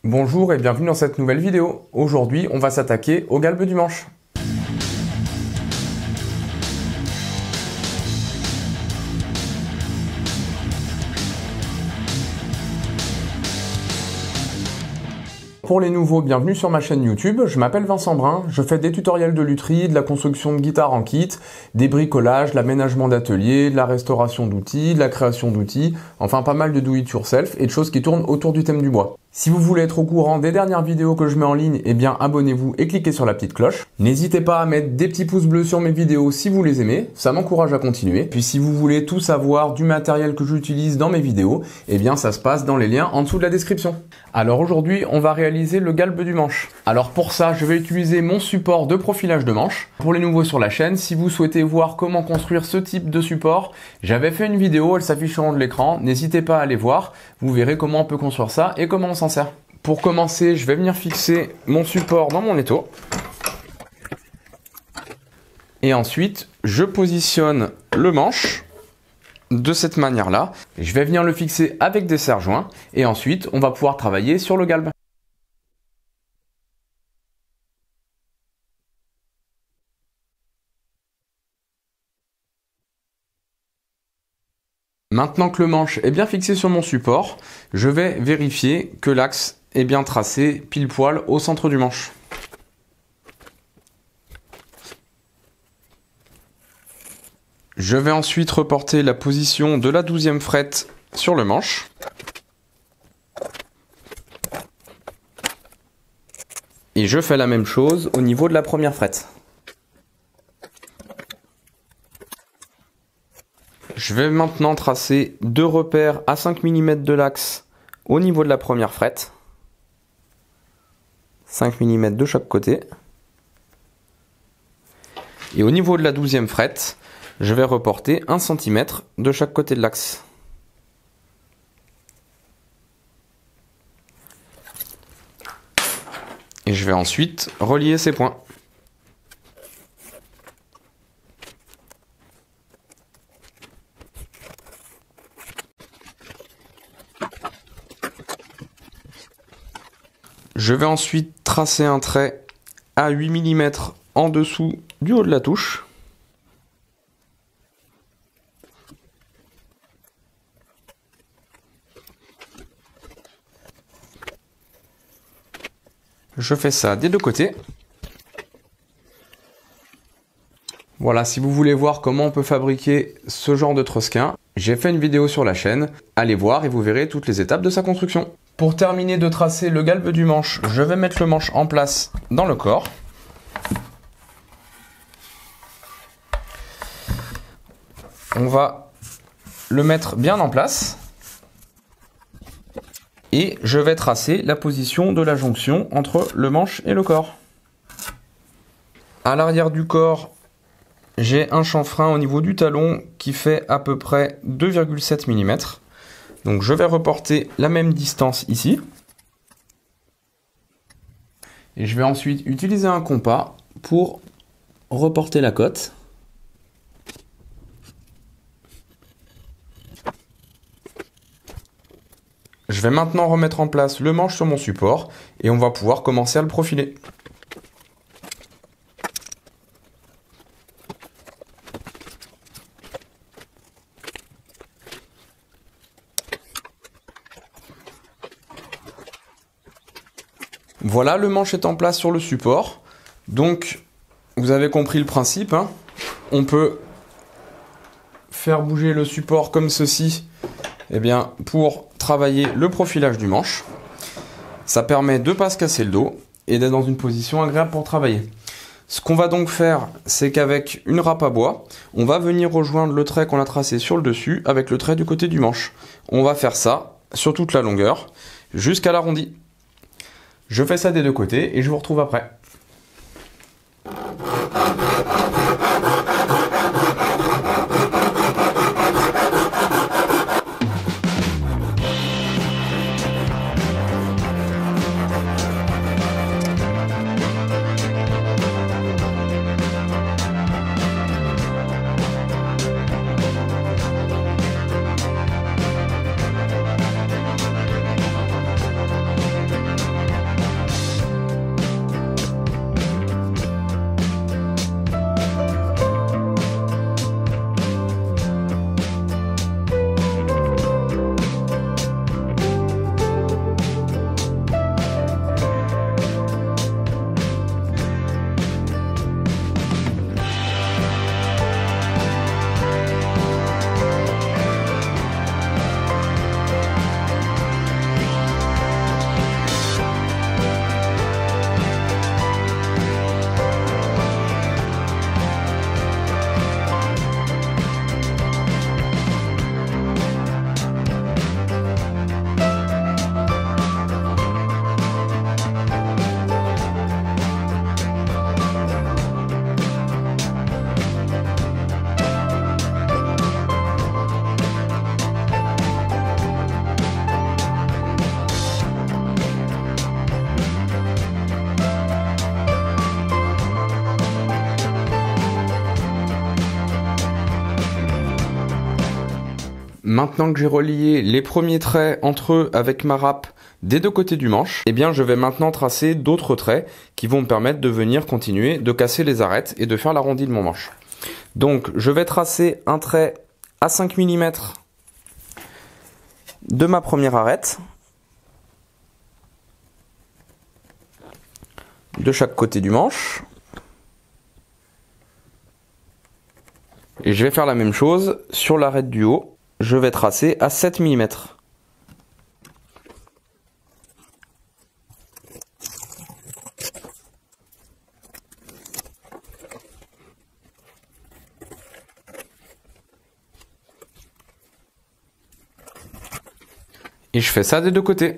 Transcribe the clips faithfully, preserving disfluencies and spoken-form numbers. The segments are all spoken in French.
Bonjour et bienvenue dans cette nouvelle vidéo. Aujourd'hui, on va s'attaquer au galbe du manche. Pour les nouveaux, bienvenue sur ma chaîne YouTube, je m'appelle Vincent Brun, je fais des tutoriels de lutherie, de la construction de guitare en kit, des bricolages, l'aménagement d'ateliers, de la restauration d'outils, de la création d'outils, enfin pas mal de do it yourself et de choses qui tournent autour du thème du bois. Si vous voulez être au courant des dernières vidéos que je mets en ligne, eh bien abonnez-vous et cliquez sur la petite cloche. N'hésitez pas à mettre des petits pouces bleus sur mes vidéos si vous les aimez, ça m'encourage à continuer. Puis si vous voulez tout savoir du matériel que j'utilise dans mes vidéos, eh bien ça se passe dans les liens en dessous de la description. Alors aujourd'hui, on va réaliser le galbe du manche. Alors pour ça, je vais utiliser mon support de profilage de manche. Pour les nouveaux sur la chaîne, si vous souhaitez voir comment construire ce type de support, j'avais fait une vidéo, elle s'affiche en haut de l'écran, n'hésitez pas à aller voir, vous verrez comment on peut construire ça et comment on s'en sert. Pour commencer, je vais venir fixer mon support dans mon étau. Et ensuite, je positionne le manche de cette manière-là. Je vais venir le fixer avec des serre-joints et ensuite, on va pouvoir travailler sur le galbe. Maintenant que le manche est bien fixé sur mon support, je vais vérifier que l'axe est bien tracé pile poil au centre du manche. Je vais ensuite reporter la position de la douzième frette sur le manche. Et je fais la même chose au niveau de la première frette. Je vais maintenant tracer deux repères à cinq millimètres de l'axe au niveau de la première frette. cinq millimètres de chaque côté. Et au niveau de la douzième frette, je vais reporter un centimètre de chaque côté de l'axe. Et je vais ensuite relier ces points. Je vais ensuite tracer un trait à huit millimètres en dessous du haut de la touche. Je fais ça des deux côtés. Voilà, si vous voulez voir comment on peut fabriquer ce genre de trosquin, j'ai fait une vidéo sur la chaîne. Allez voir et vous verrez toutes les étapes de sa construction. Pour terminer de tracer le galbe du manche, je vais mettre le manche en place dans le corps. On va le mettre bien en place. Et je vais tracer la position de la jonction entre le manche et le corps. À l'arrière du corps, j'ai un chanfrein au niveau du talon qui fait à peu près deux virgule sept millimètres. Donc je vais reporter la même distance ici. Et je vais ensuite utiliser un compas pour reporter la cote. Je vais maintenant remettre en place le manche sur mon support et on va pouvoir commencer à le profiler. Voilà, le manche est en place sur le support. Donc, vous avez compris le principe, hein. On peut faire bouger le support comme ceci, eh bien, pour travailler le profilage du manche. Ça permet de ne pas se casser le dos et d'être dans une position agréable pour travailler. Ce qu'on va donc faire, c'est qu'avec une râpe à bois, on va venir rejoindre le trait qu'on a tracé sur le dessus avec le trait du côté du manche. On va faire ça sur toute la longueur jusqu'à l'arrondi. Je fais ça des deux côtés et je vous retrouve après. Maintenant que j'ai relié les premiers traits entre eux avec ma râpe des deux côtés du manche, eh bien je vais maintenant tracer d'autres traits qui vont me permettre de venir continuer de casser les arêtes et de faire l'arrondi de mon manche. Donc je vais tracer un trait à cinq millimètres de ma première arête, de chaque côté du manche. Et je vais faire la même chose sur l'arête du haut. Je vais tracer à sept millimètres. Et je fais ça des deux côtés.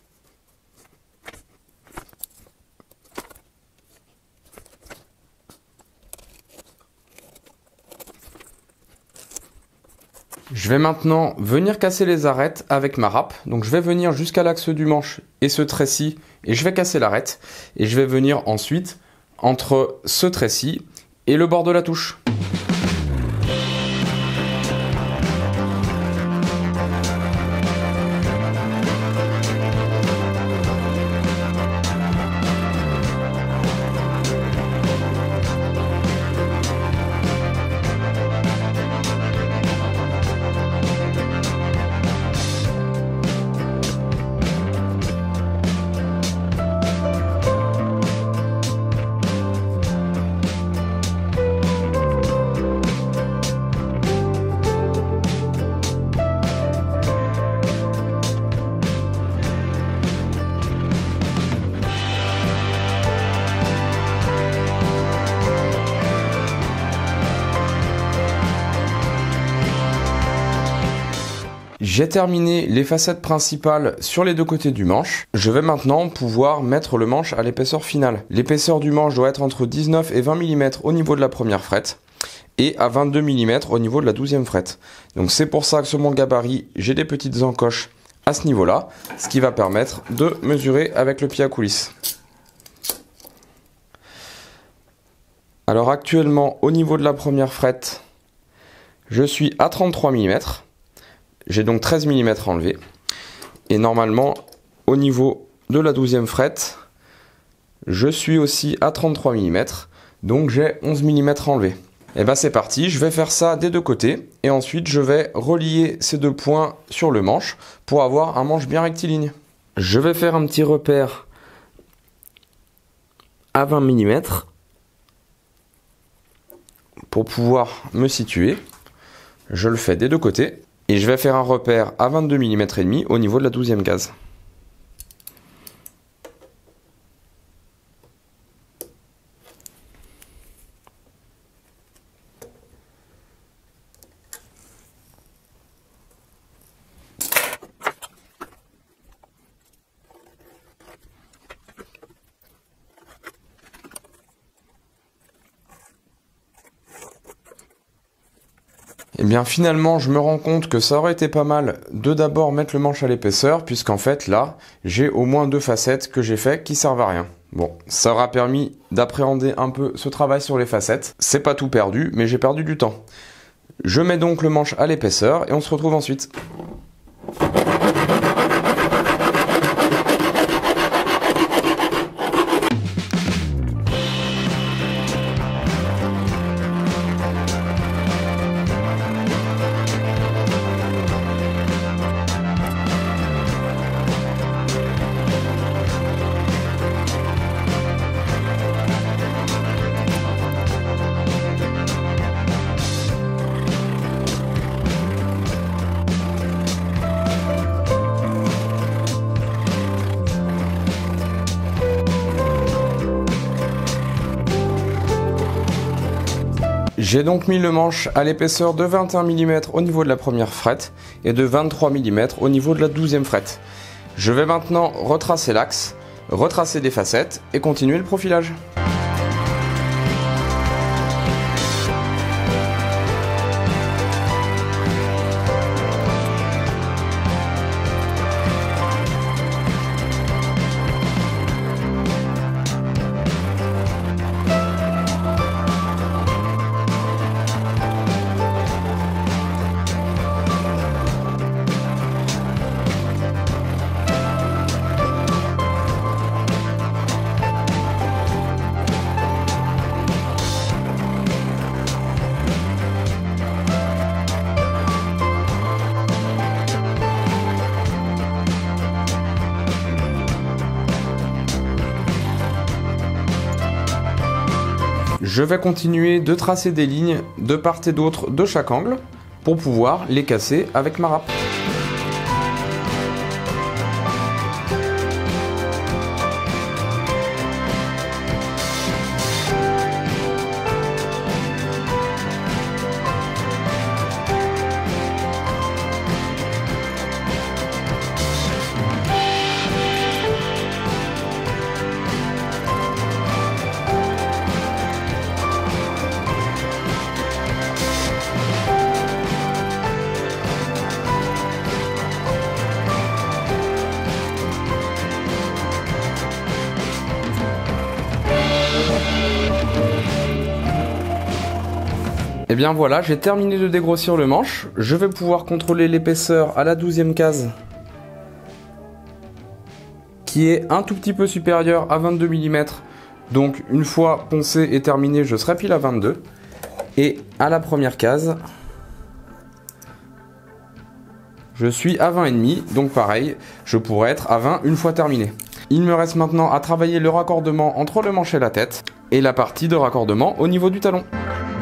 Je vais maintenant venir casser les arêtes avec ma râpe. Donc je vais venir jusqu'à l'axe du manche et ce trait-ci et je vais casser l'arête. Et je vais venir ensuite entre ce trait-ci et le bord de la touche. J'ai terminé les facettes principales sur les deux côtés du manche. Je vais maintenant pouvoir mettre le manche à l'épaisseur finale. L'épaisseur du manche doit être entre dix-neuf et vingt millimètres au niveau de la première frette et à vingt-deux millimètres au niveau de la douzième frette. Donc c'est pour ça que sur mon gabarit, j'ai des petites encoches à ce niveau-là, ce qui va permettre de mesurer avec le pied à coulisse. Alors actuellement, au niveau de la première frette, je suis à trente-trois millimètres. J'ai donc treize millimètres enlevé. Et normalement, au niveau de la douzième frette, je suis aussi à trente-trois millimètres. Donc j'ai onze millimètres enlevé. Et bien c'est parti, je vais faire ça des deux côtés. Et ensuite, je vais relier ces deux points sur le manche pour avoir un manche bien rectiligne. Je vais faire un petit repère à vingt millimètres pour pouvoir me situer. Je le fais des deux côtés. Et je vais faire un repère à vingt-deux millimètres et demi au niveau de la douzième case. Et bien finalement, je me rends compte que ça aurait été pas mal de d'abord mettre le manche à l'épaisseur, puisqu'en fait là, j'ai au moins deux facettes que j'ai fait qui servent à rien. Bon, ça aura permis d'appréhender un peu ce travail sur les facettes. C'est pas tout perdu, mais j'ai perdu du temps. Je mets donc le manche à l'épaisseur et on se retrouve ensuite. J'ai donc mis le manche à l'épaisseur de vingt et un millimètres au niveau de la première frette et de vingt-trois millimètres au niveau de la douzième frette. Je vais maintenant retracer l'axe, retracer des facettes et continuer le profilage. je vais continuer de tracer des lignes de part et d'autre de chaque angle pour pouvoir les casser avec ma râpe. Et bien voilà, j'ai terminé de dégrossir le manche. Je vais pouvoir contrôler l'épaisseur à la douzième case, qui est un tout petit peu supérieure à vingt-deux millimètres. Donc une fois poncé et terminé, je serai pile à vingt-deux. Et à la première case, je suis à vingt virgule cinq. Donc pareil, je pourrais être à vingt une fois terminé. Il me reste maintenant à travailler le raccordement entre le manche et la tête, et la partie de raccordement au niveau du talon.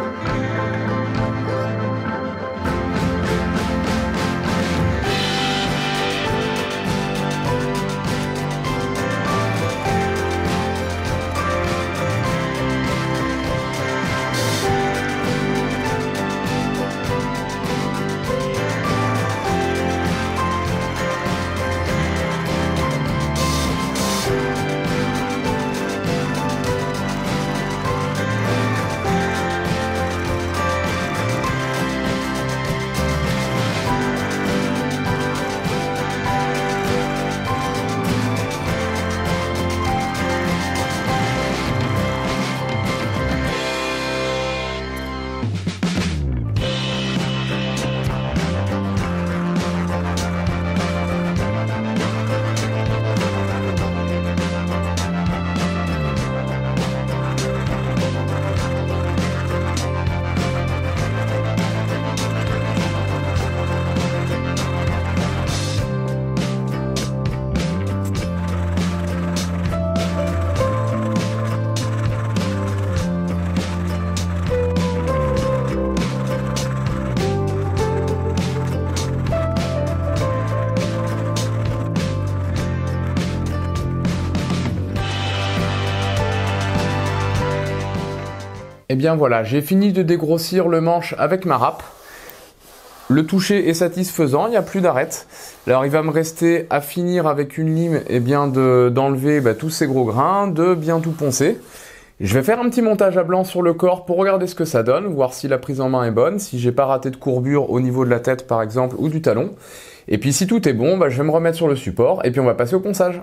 Et bien voilà, j'ai fini de dégrossir le manche avec ma râpe. Le toucher est satisfaisant, il n'y a plus d'arête. Alors il va me rester à finir avec une lime et bien d'enlever bah, tous ces gros grains, de bien tout poncer. Je vais faire un petit montage à blanc sur le corps pour regarder ce que ça donne, voir si la prise en main est bonne, si j'ai pas raté de courbure au niveau de la tête par exemple ou du talon. Et puis si tout est bon, bah, je vais me remettre sur le support et puis on va passer au ponçage.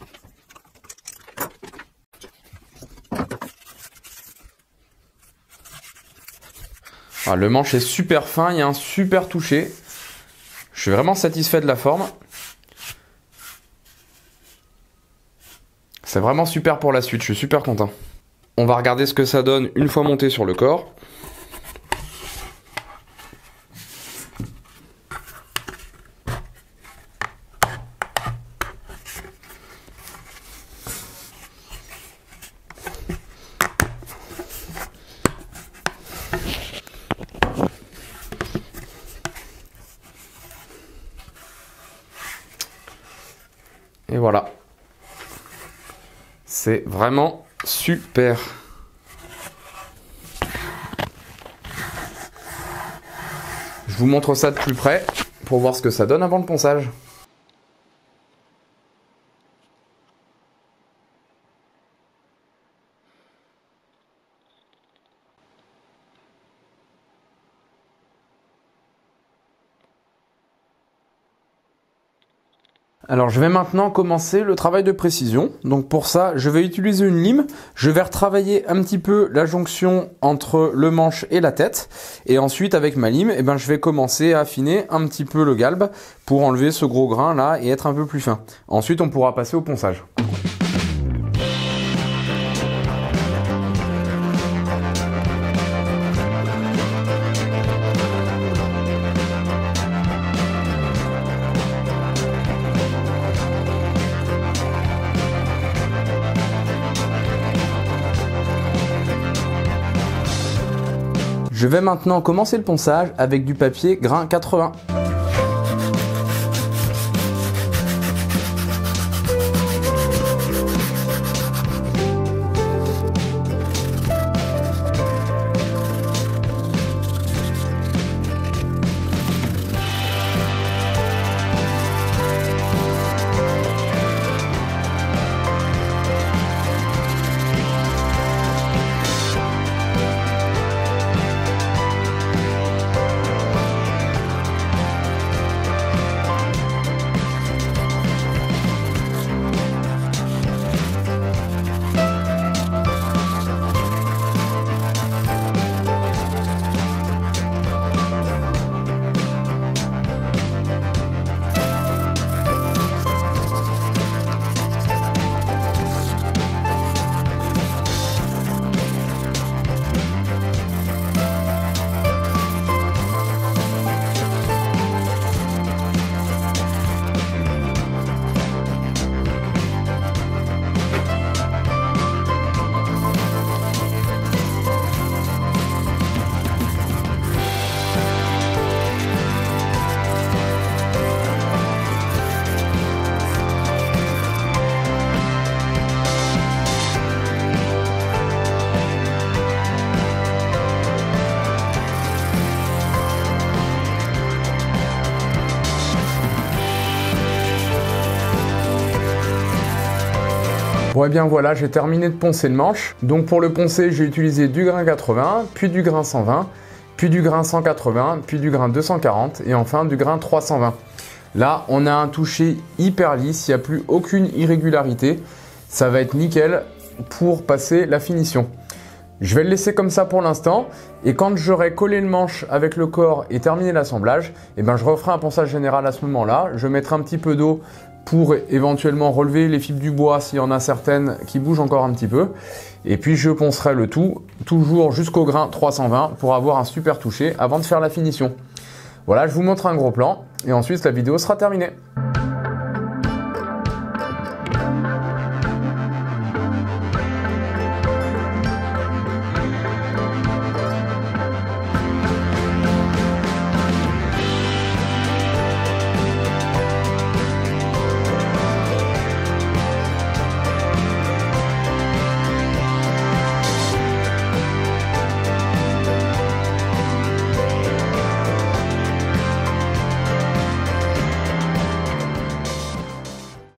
Ah, le manche est super fin, il y a un super toucher. Je suis vraiment satisfait de la forme. C'est vraiment super pour la suite, je suis super content. On va regarder ce que ça donne une fois monté sur le corps. Et voilà. C'est vraiment super. Je vous montre ça de plus près pour voir ce que ça donne avant le ponçage. Alors je vais maintenant commencer le travail de précision. Donc pour ça, je vais utiliser une lime. Je vais retravailler un petit peu la jonction entre le manche et la tête. Et ensuite avec ma lime, eh ben, je vais commencer à affiner un petit peu le galbe pour enlever ce gros grain là et être un peu plus fin. Ensuite on pourra passer au ponçage. Je vais maintenant commencer le ponçage avec du papier grain quatre-vingts. Bon et bien voilà, j'ai terminé de poncer le manche. Donc pour le poncer, j'ai utilisé du grain quatre-vingts, puis du grain cent vingt, puis du grain cent quatre-vingts, puis du grain deux cent quarante et enfin du grain trois cent vingt. Là, on a un toucher hyper lisse, il n'y a plus aucune irrégularité. Ça va être nickel pour passer la finition. Je vais le laisser comme ça pour l'instant et quand j'aurai collé le manche avec le corps et terminé l'assemblage, eh ben je referai un ponçage général à ce moment-là. Je mettrai un petit peu d'eau pour éventuellement relever les fibres du bois s'il y en a certaines qui bougent encore un petit peu. Et puis je poncerai le tout, toujours jusqu'au grain trois cent vingt pour avoir un super toucher avant de faire la finition. Voilà, je vous montre un gros plan et ensuite la vidéo sera terminée.